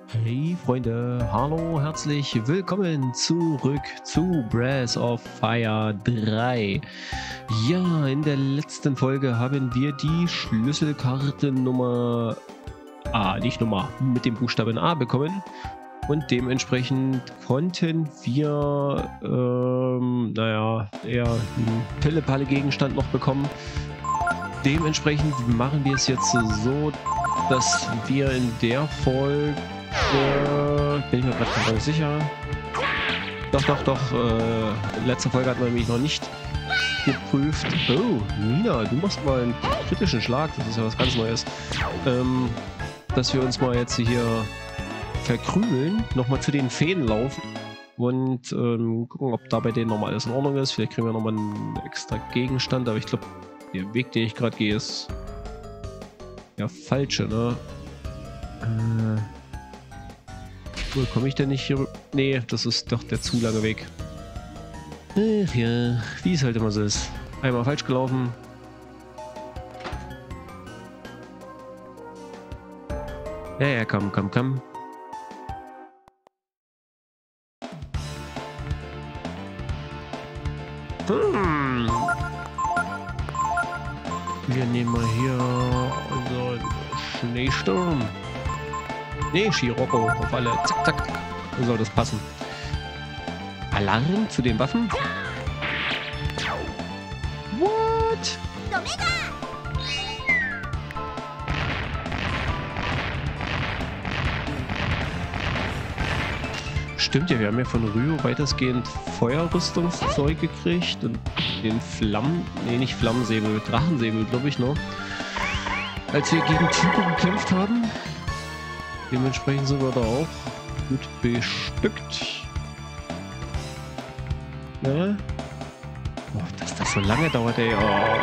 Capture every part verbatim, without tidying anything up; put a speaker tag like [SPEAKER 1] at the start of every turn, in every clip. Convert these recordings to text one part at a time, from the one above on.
[SPEAKER 1] Hey Freunde, hallo, herzlich willkommen zurück zu Breath of Fire drei. Ja, in der letzten Folge haben wir die Schlüsselkarte Nummer A, nicht Nummer, mit dem Buchstaben A bekommen. Und dementsprechend konnten wir, ähm, naja, eher einen Pille-Palle-Gegenstand noch bekommen. Dementsprechend machen wir es jetzt so, dass wir in der Folge, äh, bin ich mir gerade gar nicht sicher. Doch, doch, doch, äh, letzte Folge hatten wir nämlich noch nicht geprüft. Oh, Nina, du machst mal einen kritischen Schlag, das ist ja was ganz Neues. Ähm, dass wir uns mal jetzt hier verkrümeln, nochmal zu den Feen laufen und ähm, gucken, ob da bei denen nochmal alles in Ordnung ist. Vielleicht kriegen wir nochmal einen extra Gegenstand, aber ich glaube, der Weg, den ich gerade gehe, ist ja falsche, ne? Äh, wo komme ich denn nicht hier? Nee, das ist doch der zu lange Weg. Ach ja, wie es halt immer so ist. Einmal falsch gelaufen. Ja, ja, komm, komm, komm. Hm. Wir nehmen mal hier unseren Schneesturm. Nee, Scirocco auf alle. Zack, zack. So soll das passen. Alarm zu den Waffen? What? Stimmt ja, wir haben ja von Ryo weitestgehend Feuerrüstungszeug gekriegt und den Flammen, nee, nicht Flammensäbel, Drachensäbel, glaube ich, noch. Als wir gegen Typo gekämpft haben. Dementsprechend sind wir da auch gut bestückt. Ne? Oh, dass das so lange dauert, ey. Oh.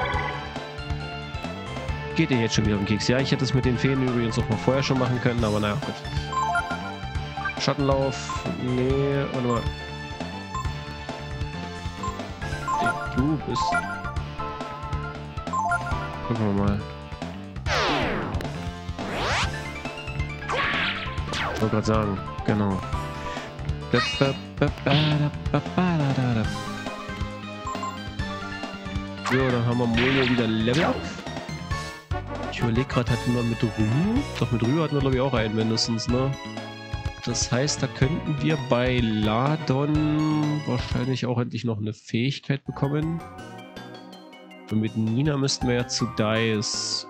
[SPEAKER 1] Geht ihr jetzt schon wieder um den Keks? Ja, ich hätte es mit den Feen übrigens auch mal vorher schon machen können, aber naja, gut. Schattenlauf. Nee, warte mal. Du bist. Gucken wir mal. Ich wollte gerade sagen, genau. So, dann haben wir Mono wieder Level Up. Ich überlege gerade, hatten wir mit Ryo? Doch, mit Ryo hatten wir glaube ich auch einen mindestens, ne? Das heißt, da könnten wir bei Ladon wahrscheinlich auch endlich noch eine Fähigkeit bekommen. Und mit Nina müssten wir ja zu Dice.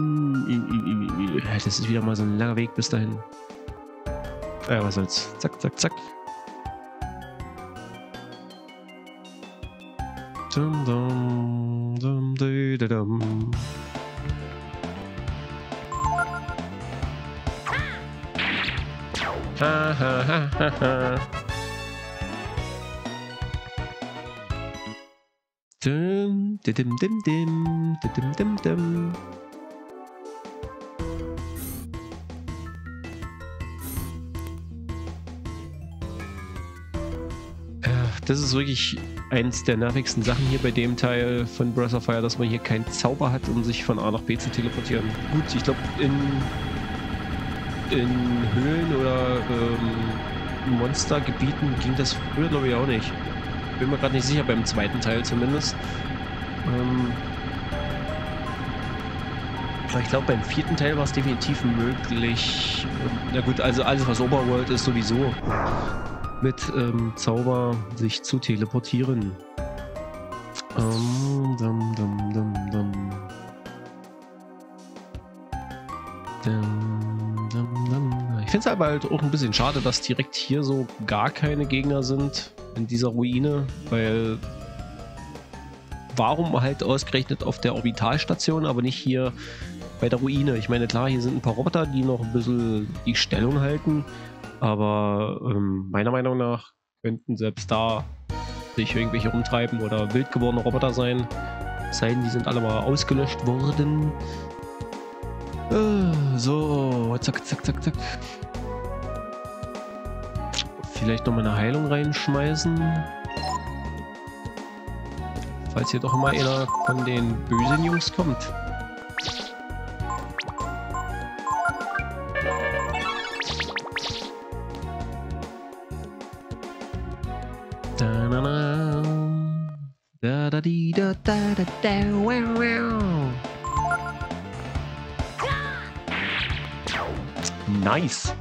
[SPEAKER 1] Das ist wieder mal so ein langer Weg bis dahin. Ja, was soll's. Zack, zack, zack. Dum, dum, dum, dum, dum. Ha, ha, ha, ha, ha. Dum, dim, dim, dim, dim, dim, dim. Das ist wirklich eins der nervigsten Sachen hier bei dem Teil von Breath of Fire, dass man hier keinen Zauber hat, um sich von A nach B zu teleportieren. Gut, ich glaube in, in Höhlen oder ähm, Monstergebieten ging das früher glaube ich auch nicht. Bin mir gerade nicht sicher, beim zweiten Teil zumindest. Ähm, aber ich glaube beim vierten Teil war es definitiv möglich. Na gut, also alles was Overworld ist sowieso. Mit ähm, Zauber sich zu teleportieren. Um, dum, dum, dum, dum. Dum, dum, dum. Ich finde es aber halt auch ein bisschen schade, dass direkt hier so gar keine Gegner sind in dieser Ruine, weil warum halt ausgerechnet auf der Orbitalstation, aber nicht hier bei der Ruine? Ich meine, klar, hier sind ein paar Roboter, die noch ein bisschen die Stellung halten. Aber ähm, meiner Meinung nach könnten selbst da sich irgendwelche rumtreiben oder wild gewordene Roboter sein. Es sei denn, die sind alle mal ausgelöscht worden. Äh, so, zack, zack, zack, zack. Vielleicht nochmal eine Heilung reinschmeißen. Falls hier doch mal einer von den bösen Jungs kommt. da, da, da, wow, wow. Nice.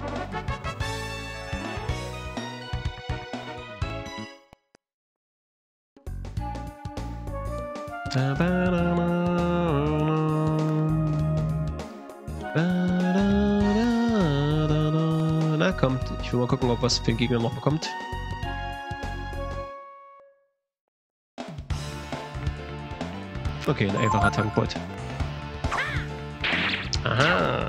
[SPEAKER 1] Da, ba, da, da, da, da, da, da. Na kommt, ich will mal gucken, ob was für ein Gegner noch kommt. Okay, ein einfacher Tankbot. Aha.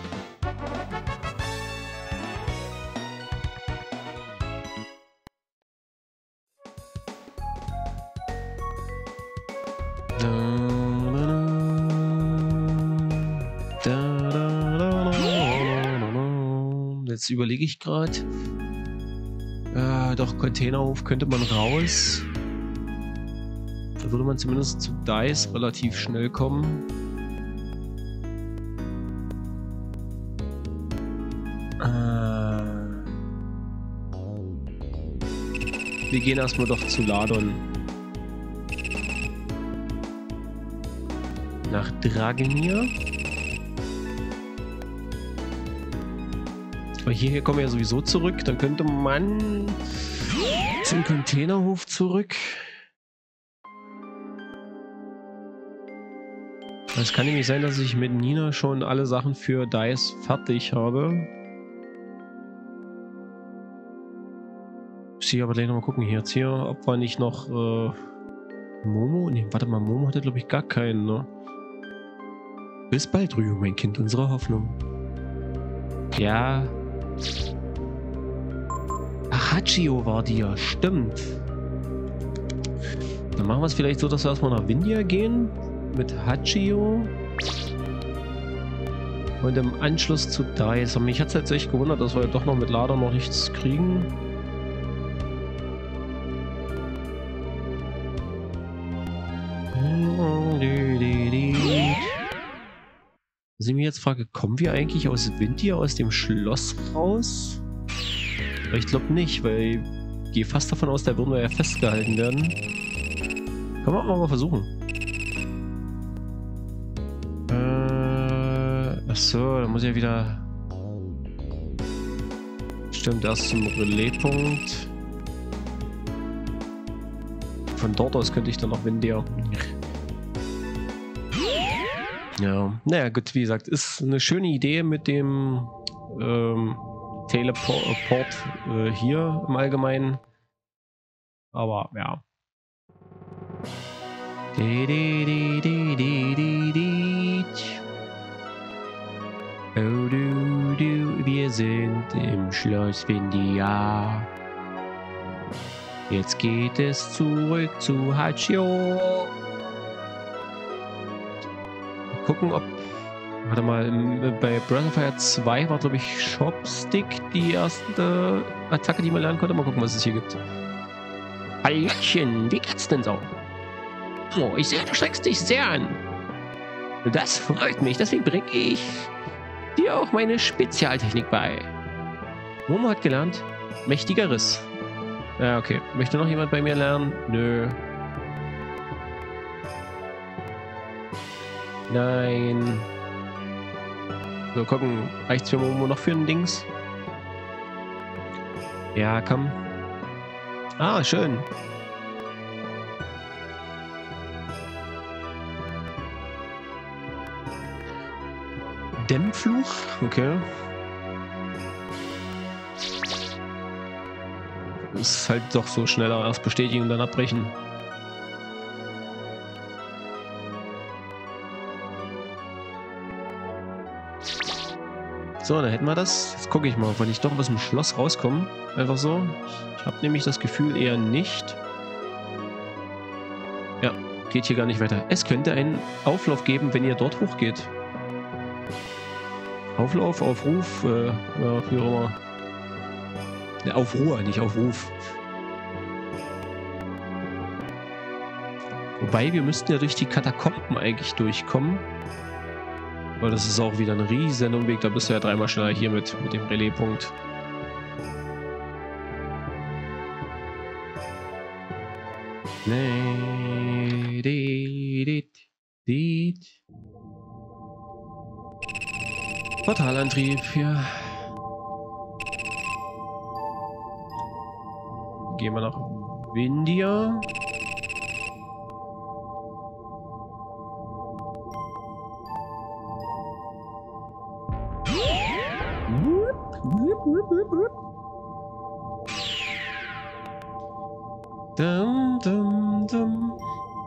[SPEAKER 1] Jetzt überlege ich gerade. Äh, doch, Containerhof könnte man raus. Da würde man zumindest zu Dice relativ schnell kommen. Äh, wir gehen erstmal doch zu Ladon. Nach Dragonir. Aber hierher kommen wir ja sowieso zurück. Dann könnte man zum Containerhof zurück. Es kann nämlich sein, dass ich mit Nina schon alle Sachen für Dice fertig habe. Ich sehe aber gleich nochmal gucken hier jetzt hier, ob wir nicht noch äh, Momo. Ne, warte mal, Momo hatte glaube ich gar keinen, ne? Bis bald, Ryu, mein Kind, unsere Hoffnung. Ja. Ach, Hachio war die ja, stimmt. Dann machen wir es vielleicht so, dass wir erstmal nach Windia gehen. Mit Hachio. Und im Anschluss zu Dice. Und mich hat es jetzt echt gewundert, dass wir doch noch mit Lader noch nichts kriegen. Was ich mich jetzt frage, kommen wir eigentlich aus Windia, aus dem Schloss raus? Aber ich glaube nicht, weil ich gehe fast davon aus, da würden wir ja festgehalten werden. Können wir auch mal versuchen. Äh, achso, da muss ich ja wieder... Stimmt, erst zum Relaispunkt. Von dort aus könnte ich dann noch Windia. Ja, naja gut, wie gesagt, ist eine schöne Idee mit dem ähm, Teleport äh, hier im Allgemeinen. Aber ja. Oh, du, du, wir sind im Schloss Windia. Jetzt geht es zurück zu Hachio. Gucken, ob... Warte mal, bei Breath of Fire zwei war, glaube ich, Chopstick die erste Attacke, die man lernen konnte. Mal gucken, was es hier gibt. Hallöchen, wie geht's denn so? Oh, ich sehe, du strengst dich sehr an. Das freut mich, deswegen bringe ich dir auch meine Spezialtechnik bei. Momo hat gelernt, mächtiger Riss. Ja, okay. Möchte noch jemand bei mir lernen? Nö. Nein. So, gucken. Reicht's für Momo noch für ein Dings? Ja, komm. Ah, schön. Dämmfluch? Okay. Ist halt doch so schneller. Erst bestätigen und dann abbrechen. So, dann hätten wir das. Jetzt gucke ich mal, ob wir nicht doch aus dem Schloss rauskommen. Einfach so. Ich habe nämlich das Gefühl eher nicht. Ja, geht hier gar nicht weiter. Es könnte einen Auflauf geben, wenn ihr dort hochgeht. Auflauf, Aufruf, äh, ja, wie auch immer. Ja, Aufruhr, nicht Aufruf. Wobei, wir müssten ja durch die Katakomben eigentlich durchkommen. Aber das ist auch wieder ein riesen Umweg, da bist du ja dreimal schneller hier mit, mit dem Relaispunkt. Nee, die, Dit, dit. Portalantrieb, ja. Gehen wir nach Windia. Dum, dum, dum.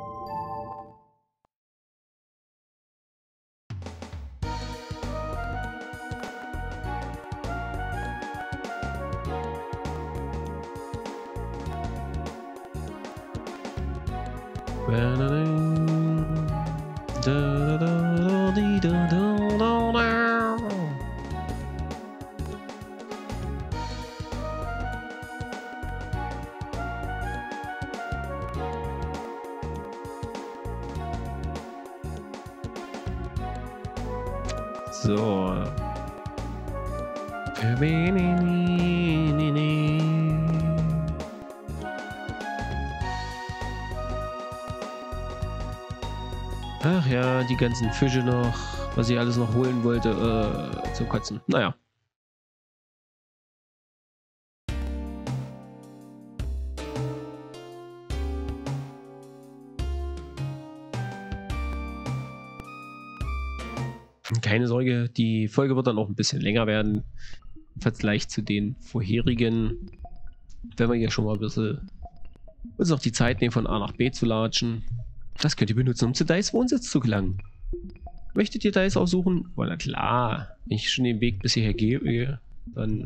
[SPEAKER 1] So. Ach ja, die ganzen Fische noch, was ich alles noch holen wollte, äh, zum Kotzen. Naja. Keine Sorge, die Folge wird dann auch ein bisschen länger werden im Vergleich zu den vorherigen. Wenn wir hier schon mal ein bisschen uns noch die Zeit nehmen, von A nach B zu latschen. Das könnt ihr benutzen, um zu Dice Wohnsitz zu gelangen. Möchtet ihr Dice aussuchen? Oh, na klar. Wenn ich schon den Weg bis hierher gehe, dann...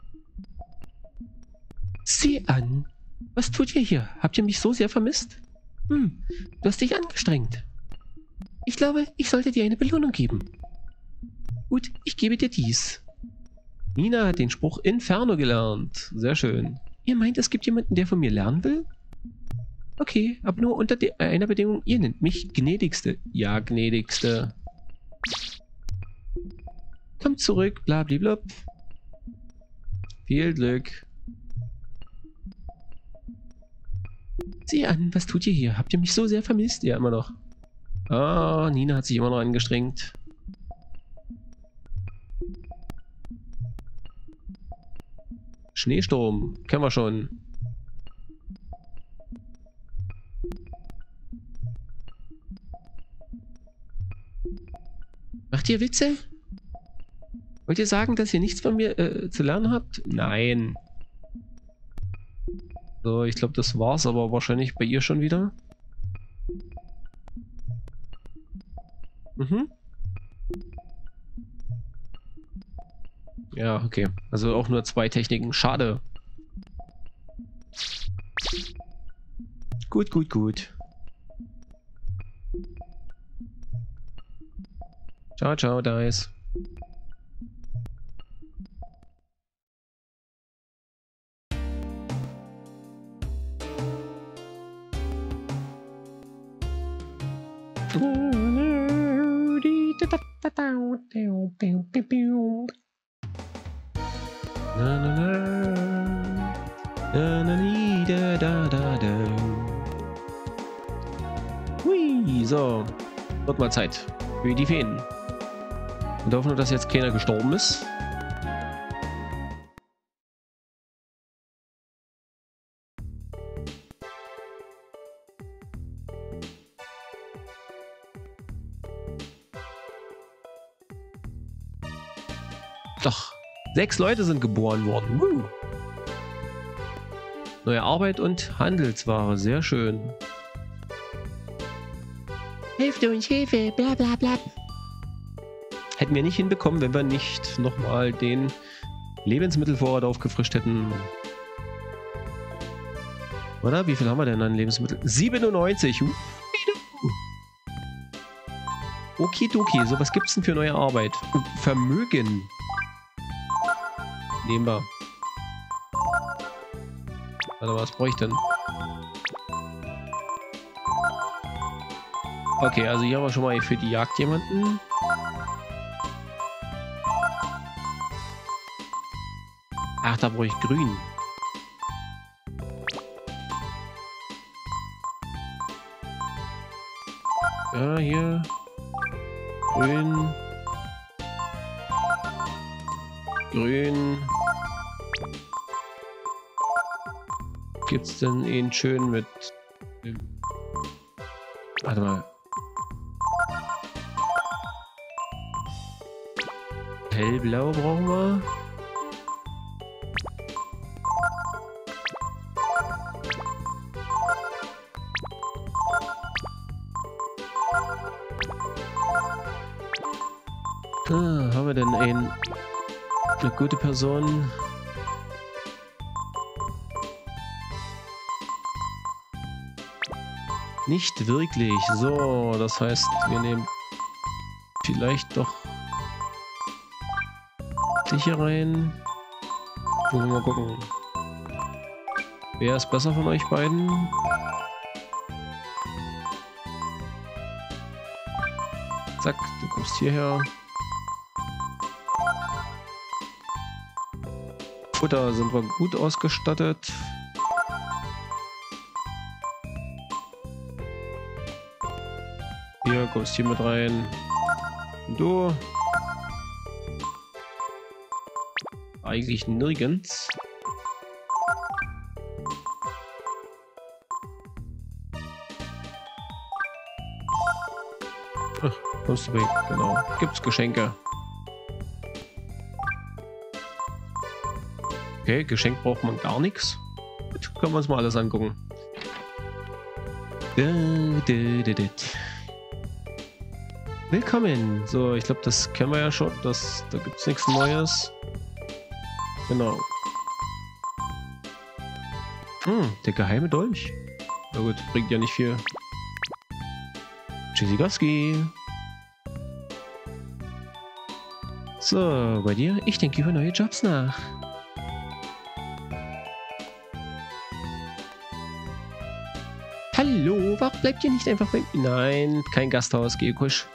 [SPEAKER 1] Sieh an! Was tut ihr hier? Habt ihr mich so sehr vermisst? Hm, du hast dich angestrengt. Ich glaube, ich sollte dir eine Belohnung geben. Gut, ich gebe dir dies. Nina hat den Spruch Inferno gelernt. Sehr schön. Ihr meint, es gibt jemanden, der von mir lernen will? Okay, aber nur unter einer Bedingung. Ihr nennt mich Gnädigste. Ja, Gnädigste. Kommt zurück, blablabla. Viel Glück. Sieh an, was tut ihr hier? Habt ihr mich so sehr vermisst? Ja, immer noch. Ah, Nina hat sich immer noch angestrengt. Schneesturm, kennen wir schon. Macht ihr Witze? Wollt ihr sagen, dass ihr nichts von mir äh, zu lernen habt? Nein. So, ich glaube, das war's aber wahrscheinlich bei ihr schon wieder. Mhm. Ja, okay. Also auch nur zwei Techniken. Schade. Gut, gut, gut. Ciao, ciao, Dice. Na, na, na. Na, na, ni, da, da, da, da. Hui, so. Wird mal Zeit für die Feen. Und hoffen nur, dass jetzt keiner gestorben ist. Doch. Sechs Leute sind geboren worden. Woo. Neue Arbeit und Handelsware. Sehr schön. Hilft uns, Hilfe, bla bla bla. Hätten wir nicht hinbekommen, wenn wir nicht nochmal den Lebensmittelvorrat aufgefrischt hätten. Oder? Wie viel haben wir denn an Lebensmitteln? siebenundneunzig. Uh. Okidoki. So, was gibt's denn für neue Arbeit? Vermögen. Nehmen wir. Warte, was brauche ich denn? Okay, also hier haben wir schon mal für die Jagd jemanden. Ach, da brauche ich grün. Ja, hier. Grün. Grün. Gibt's denn einen schön mit... Warte mal. Hellblau brauchen wir. Ah, haben wir denn ein, eine gute Person? Nicht wirklich. So, das heißt, wir nehmen vielleicht doch dich hier rein. Wollen wir mal gucken. Wer ist besser von euch beiden? Zack, du kommst hierher. Futter sind wir gut ausgestattet. Hier, kommst hier mit rein. Und du? Eigentlich nirgends. Ach, kommst du weg, genau. Gibt's Geschenke. Okay, Geschenk braucht man gar nichts. Gut, können wir uns mal alles angucken. Willkommen. So, ich glaube, das kennen wir ja schon. Das, da gibt es nichts Neues. Genau. Hm, der geheime Dolch. Na gut, bringt ja nicht viel. Tschüssikowski. So, bei dir? Ich denke über neue Jobs nach. Hallo, warum bleibt ihr nicht einfach bei... Nein, kein Gasthaus, Geokusch.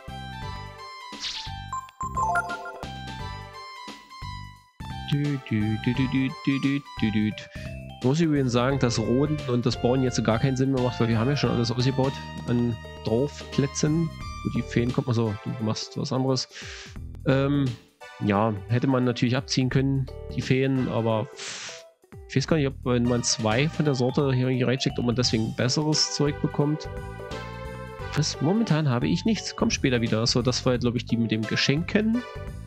[SPEAKER 1] Ich muss übrigens sagen, dass Roden und das Bauen jetzt gar keinen Sinn mehr macht, weil wir haben ja schon alles ausgebaut an Dorfplätzen. Wo die Feen kommen, also du machst was anderes. Ähm, ja, hätte man natürlich abziehen können, die Feen, aber pff, ich weiß gar nicht, ob wenn man zwei von der Sorte hier reinsteckt, ob man deswegen besseres Zeug bekommt. Was? Momentan habe ich nichts. Kommt später wieder. So, das war, glaube ich, die mit dem Geschenken.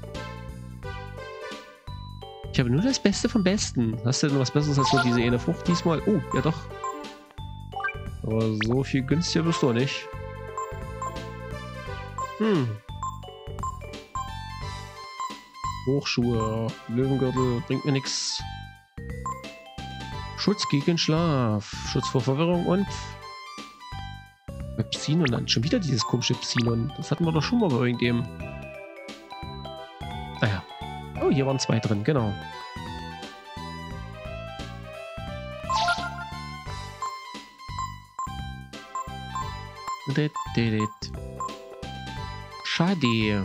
[SPEAKER 1] Ich habe nur das Beste vom Besten. Hast du denn was Besseres als nur diese eine Frucht diesmal? Oh, ja doch. Aber so viel günstiger bist du nicht. Hm. Hochschuhe, Löwengürtel, bringt mir nichts. Schutz gegen Schlaf, Schutz vor Verwirrung und Psinon. Schon wieder dieses komische Psinon. Das hatten wir doch schon mal bei irgendjemandem. Naja. Oh, hier waren zwei drin, genau. Schade.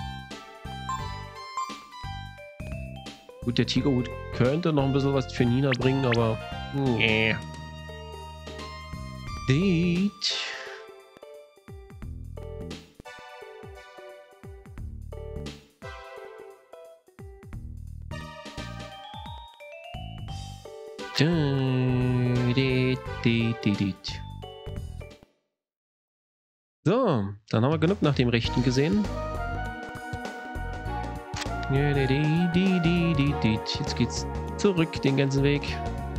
[SPEAKER 1] Gut, der Tigerhut könnte noch ein bisschen was für Nina bringen, aber nee. Date. So, dann haben wir genug nach dem Rechten gesehen. Jetzt geht's zurück den ganzen Weg.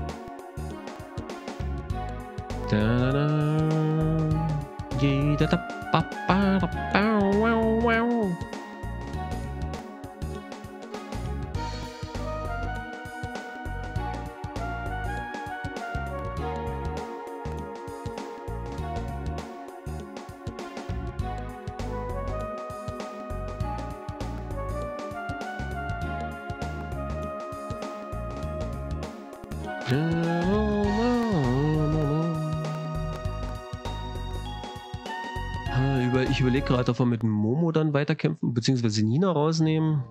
[SPEAKER 1] Ich überlege gerade, ob wir mit Momo dann weiterkämpfen, beziehungsweise Nina rausnehmen.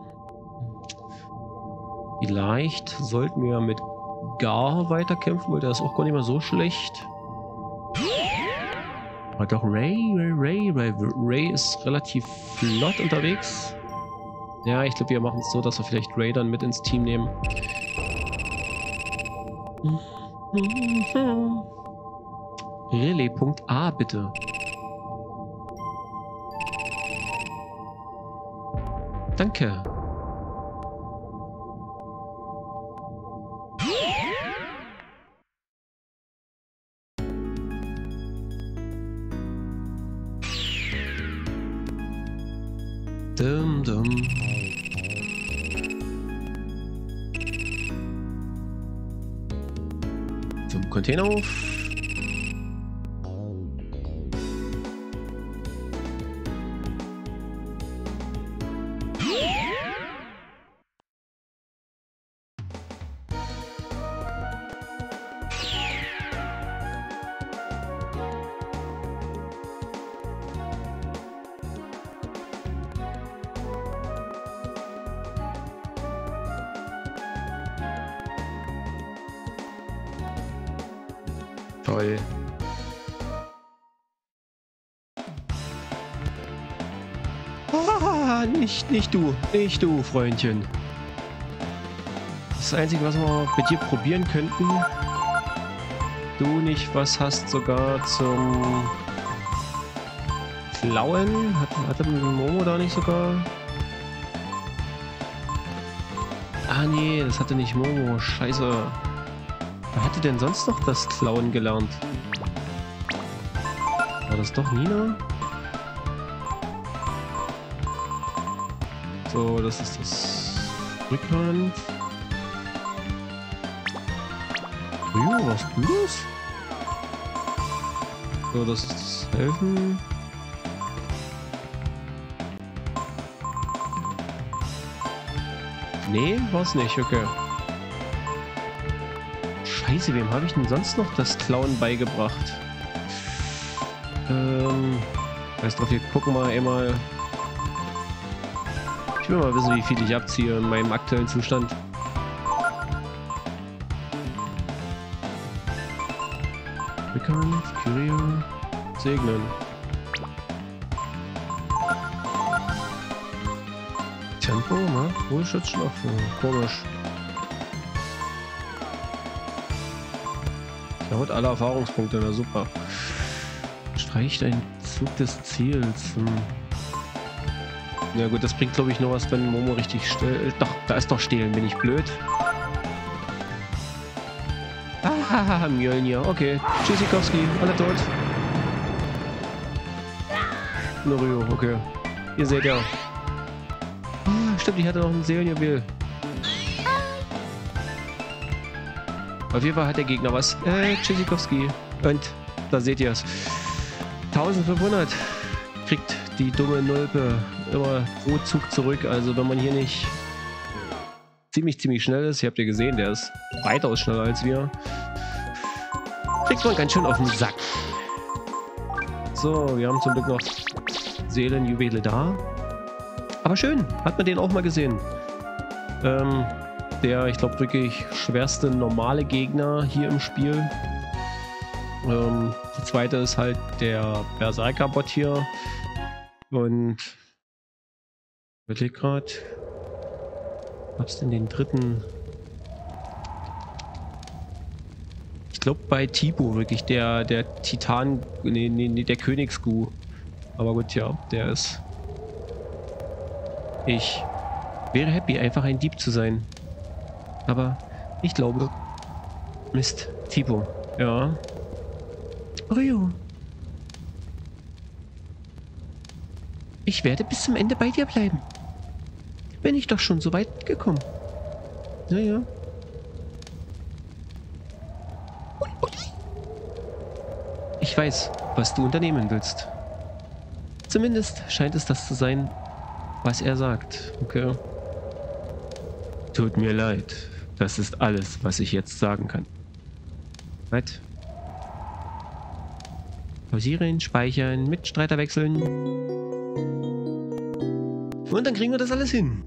[SPEAKER 1] Vielleicht sollten wir mit Gar weiterkämpfen, weil der ist auch gar nicht mehr so schlecht. Aber doch Ray, Ray, Ray, Ray, Ray ist relativ flott unterwegs. Ja, ich glaube, wir machen es so, dass wir vielleicht Ray dann mit ins Team nehmen. Relais-Punkt A, bitte. Danke. Dum, dum. Zum Containerhof. Toll. Ah, nicht, nicht du, nicht du, Freundchen. Das Einzige, was wir mit dir probieren könnten, du nicht was hast sogar zum Klauen? Hat, hatte Momo da nicht sogar? Ah nee, das hatte nicht Momo, scheiße. Wer hatte denn sonst noch das Klauen gelernt? War das doch Nina? So, das ist das Rückhand. Rio, was du das? So, das ist das Helfen. Nee, war's nicht, okay. Scheiße, wem habe ich denn sonst noch das Klauen beigebracht? Ähm, weiß drauf, wir gucken mal einmal. Ich will mal wissen, wie viel ich abziehe in meinem aktuellen Zustand. Rückhand, Kyria, segnen. Tempo, ne? Ruheschutzschlaf. Komisch. Haut alle Erfahrungspunkte, na super. Streicht ein Zug des Ziels. Hm. Ja gut, das bringt glaube ich nur was, wenn Momo richtig still. Doch, da ist doch stehlen, bin ich blöd. Ah, Mjölnir, okay. Tschüssikowski, alle tot. Norio, okay. Ihr seht ja. Ah, stimmt, ich hatte noch ein Seelenjuwel. Auf jeden Fall hat der Gegner was. Äh, Tschüssikowski. Und da seht ihr es. eintausendfünfhundert kriegt die dumme Nulpe immer pro Zug zurück. Also wenn man hier nicht ziemlich, ziemlich schnell ist, ihr habt ja gesehen, der ist weitaus schneller als wir, kriegt man ganz schön auf den Sack. So, wir haben zum Glück noch Seelenjuwele da. Aber schön, hat man den auch mal gesehen. Ähm... Der, ich glaube, wirklich schwerste normale Gegner hier im Spiel. Ähm, die zweite ist halt der Berserker-Bot hier. Und ich überlege gerade, gab's denn den dritten? Ich glaube bei Tipo wirklich der, der Titan, nee, nee, nee, der Königsgu. Aber gut, ja, der ist. Ich wäre happy, einfach ein Dieb zu sein. Aber ich glaube, Mist, Tipo, ja. Rio. Ich werde bis zum Ende bei dir bleiben. Bin ich doch schon so weit gekommen. Naja. Ich weiß, was du unternehmen willst. Zumindest scheint es das zu sein, was er sagt. Okay. Tut mir leid. Das ist alles, was ich jetzt sagen kann. Was? Pausieren, speichern, Mitstreiter wechseln. Und dann kriegen wir das alles hin.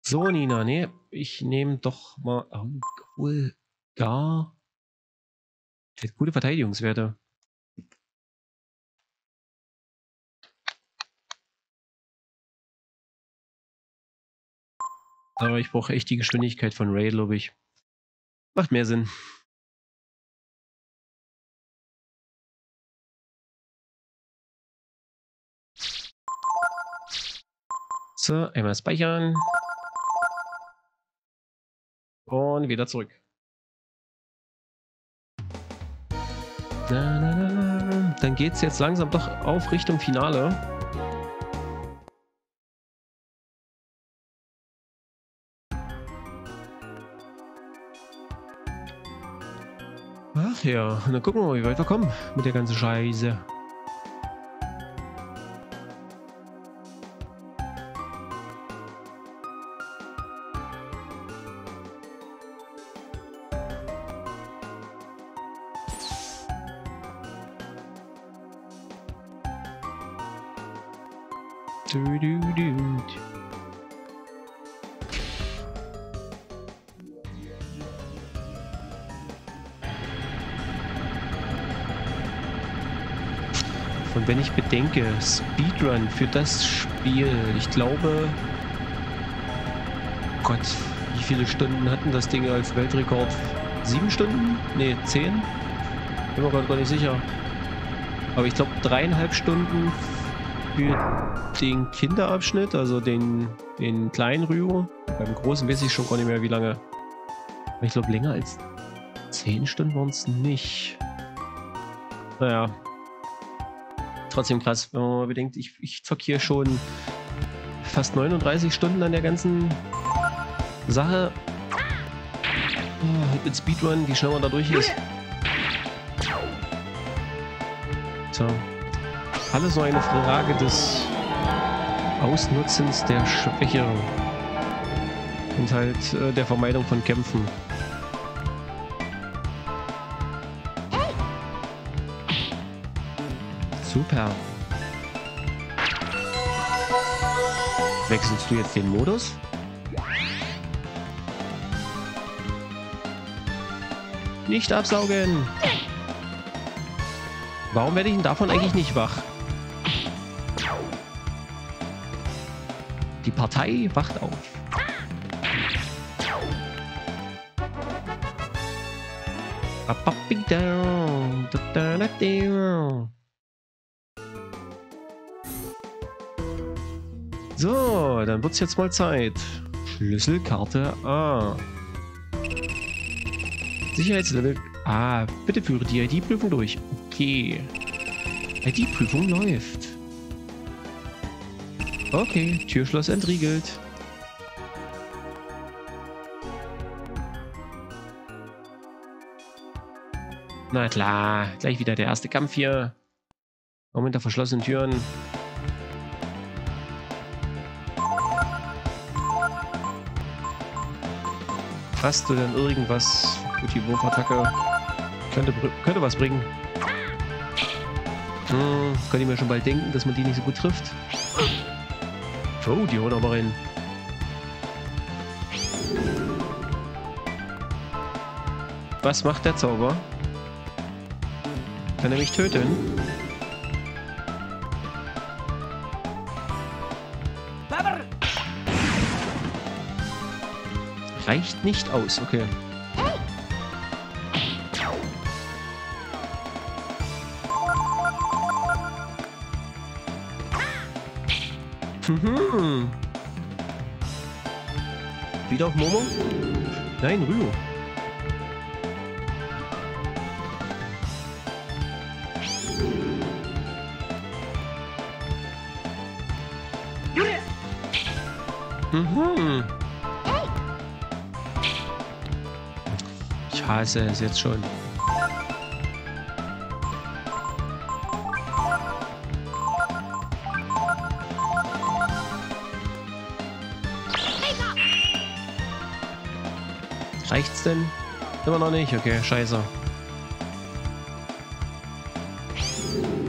[SPEAKER 1] So, Nina, ne, ich nehme doch mal. Oh, cool. Gar. Der hat gute Verteidigungswerte. Aber ich brauche echt die Geschwindigkeit von Ray, glaube ich. Macht mehr Sinn. So, einmal speichern. Und wieder zurück. Na, na, na. Dann geht es jetzt langsam doch auf Richtung Finale. Ach ja, dann gucken wir mal, wie weit wir kommen mit der ganzen Scheiße. Du, du, du. Und wenn ich bedenke, Speedrun für das Spiel, ich glaube, Gott, wie viele Stunden hatten das Ding als Weltrekord? Sieben Stunden? Ne, zehn? Bin mir gerade gar nicht sicher. Aber ich glaube dreieinhalb Stunden für den Kinderabschnitt, also den, den kleinen Ryu. Beim großen weiß ich schon gar nicht mehr, wie lange. Aber ich glaube, länger als zehn Stunden waren es nicht. Naja. Trotzdem krass, wenn man mal bedenkt, ich, ich zock hier schon fast neununddreißig Stunden an der ganzen Sache. Oh, mit Speedrun, wie schnell man da durch ist. So. Alles nur eine Frage des Ausnutzens der Schwäche und halt äh, der Vermeidung von Kämpfen. Super. Wechselst du jetzt den Modus? Nicht absaugen! Warum werde ich denn davon eigentlich nicht wach? Die Partei wacht auf. So, dann wird's jetzt mal Zeit. Schlüsselkarte A. Sicherheitslevel A. Bitte führe die I D-Prüfung durch. Okay. I D-Prüfung läuft. Okay, Türschloss entriegelt. Na klar, gleich wieder der erste Kampf hier. Warum hinter verschlossenen Türen? Hast du denn irgendwas für die Wurfattacke? Könnte, könnte was bringen. Hm, könnte ich mir schon bald denken, dass man die nicht so gut trifft. Oh, die haut aber rein. Was macht der Zauber? Kann er mich töten? Reicht nicht aus, okay. Mhm. Wieder auf Momo? Nein, Ryu. Mhm. Ich hasse es jetzt schon. Reicht's denn? Immer noch nicht? Okay, scheiße.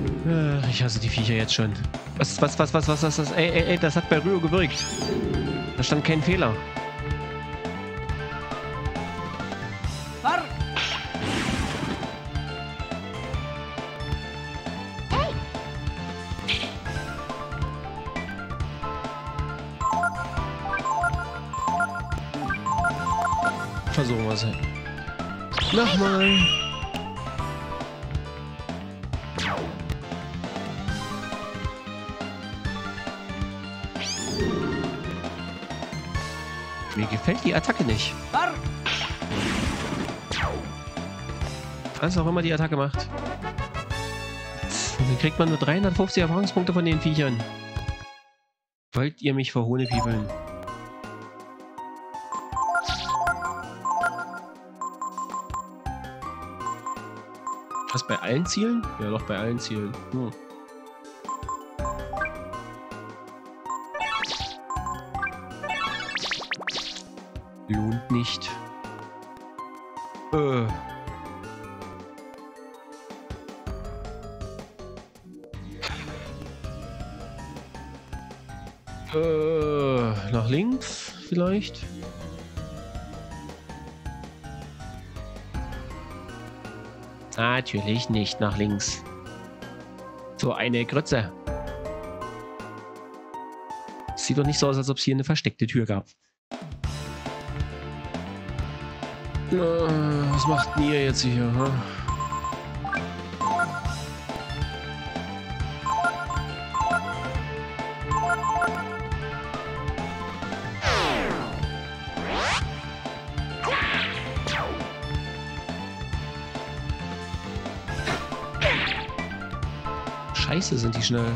[SPEAKER 1] Ich hasse die Viecher jetzt schon. Was, was, was, was, was, was, was? Ey, ey, ey, das hat bei Ryu gewirkt. Da stand kein Fehler. Versuchen wir es. Nochmal. Mir gefällt die Attacke nicht. Was auch immer die Attacke macht. Dann kriegt man nur dreihundertfünfzig Erfahrungspunkte von den Viechern. Wollt ihr mich verhohnepiepeln? Was, bei allen Zielen? Ja, doch, bei allen Zielen. Hm. Lohnt nicht. Äh. Äh, nach links vielleicht? Natürlich nicht nach links. So eine Grütze. Sieht doch nicht so aus, als ob es hier eine versteckte Tür gab. Uh, was macht denn ihr jetzt hier? Huh? Scheiße, sind die schnell.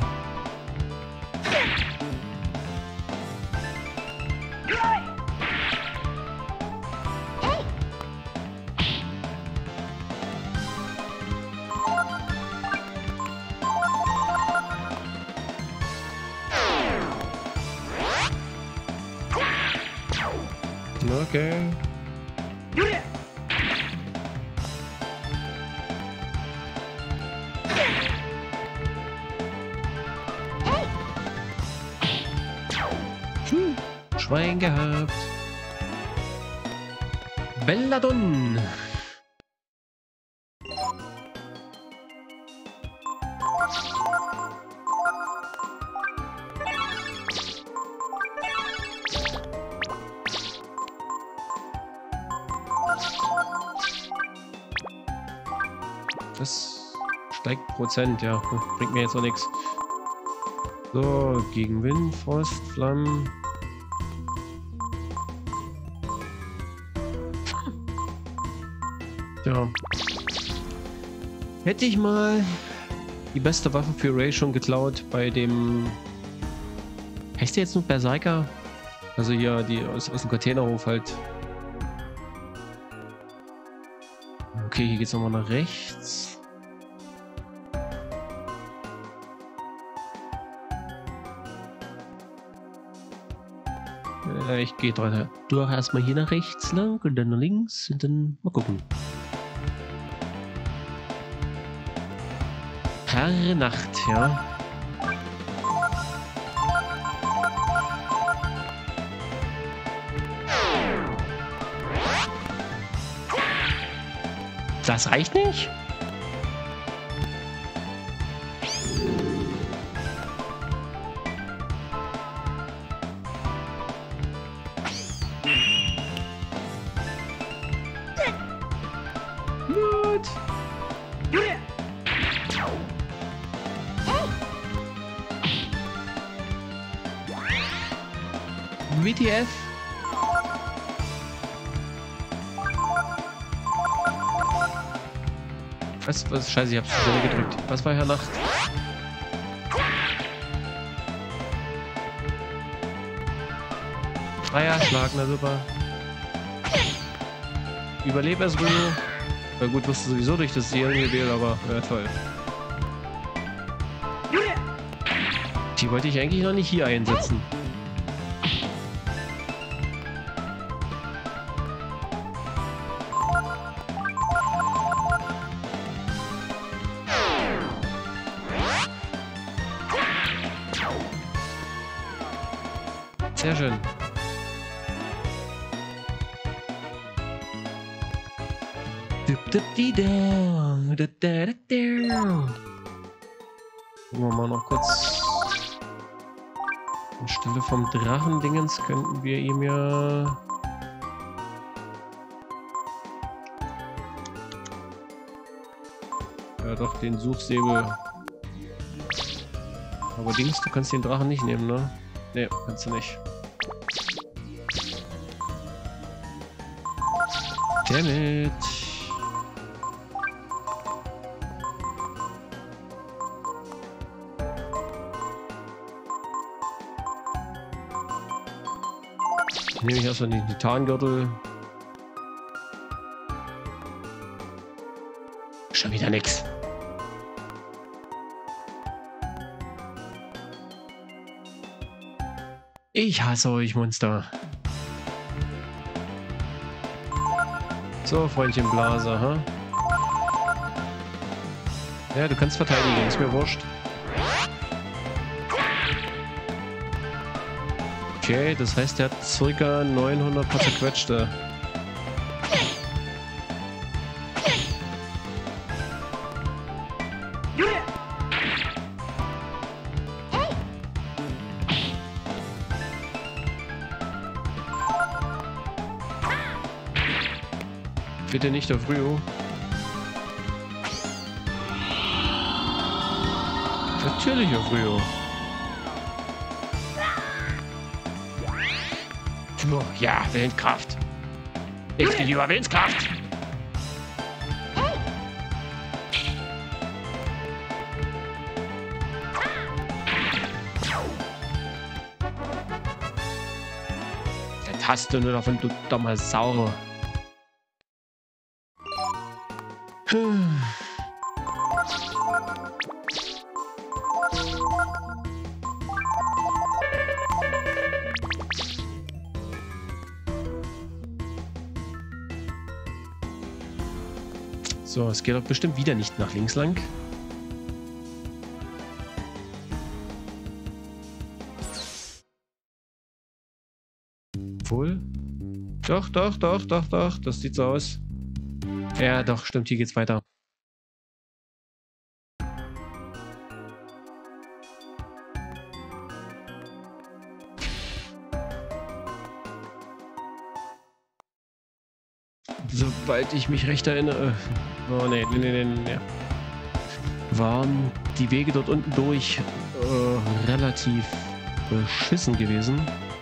[SPEAKER 1] Okay. Hm, Schwein gehabt. Belladon. Das steigt Prozent, ja. Bringt mir jetzt noch nichts. So, gegen Wind, Frost, Flammen. Ja. Hätte ich mal die beste Waffe für Ray schon geklaut bei dem... Heißt der jetzt nur Berserker? Also hier, die aus, aus dem Containerhof halt. Okay, hier geht's nochmal nach rechts. Äh, ich gehe doch, doch erstmal hier nach rechts lang und dann nach links und dann mal gucken. Herre Nacht, ja. Das reicht nicht? Gut. W T F? Was, was, scheiße, ich hab's zu schnell gedrückt. Was war Herr Nacht? Freier Schlag, na super. Überlebe es, Bruno. Na gut, wirst du sowieso durch das Serienjuwel, aber ja, toll. Die wollte ich eigentlich noch nicht hier einsetzen. Sehr schön. Gucken wir mal noch kurz. Anstelle vom Drachendingens könnten wir ihm ja... Ja doch, den Suchsäbel. Aber Dings, du kannst den Drachen nicht nehmen, ne? Ne, kannst du nicht. Damn it. Nehme ich erstmal den Titangürtel. Schon wieder nix. Ich hasse euch, Monster. So, Freundchen Blase, ha? Ja, du kannst verteidigen, ist mir wurscht. Okay, das heißt, er hat circa neunhundert paar zerquetschte. Bitte nicht auf Ryo. Natürlich auf Ryo. Ja, Willenskraft. Ich bin lieber Willenskraft. Jetzt hast du nur davon, du dummer Sau. So, es geht doch bestimmt wieder nicht nach links lang. Wohl? Doch, doch, doch, doch, doch. Das sieht so aus. Ja, doch, stimmt, hier geht's weiter. Sobald ich mich recht erinnere. Oh ne, ne, ne, ne. Waren die Wege dort unten durch äh, relativ beschissen gewesen.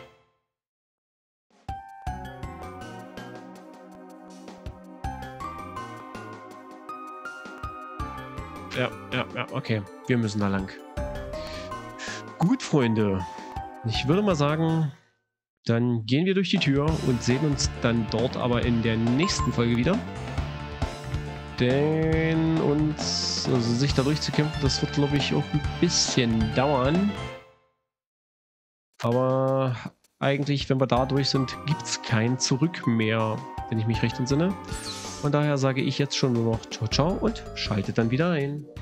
[SPEAKER 1] Ja, ja, ja, okay. Wir müssen da lang. Gut, Freunde. Ich würde mal sagen, dann gehen wir durch die Tür und sehen uns dann dort aber in der nächsten Folge wieder. Denn uns, also sich da durchzukämpfen, das wird, glaube ich, auch ein bisschen dauern. Aber eigentlich, wenn wir da durch sind, gibt es kein Zurück mehr, wenn ich mich recht entsinne. Von daher sage ich jetzt schon nur noch ciao, ciao und schaltet dann wieder ein.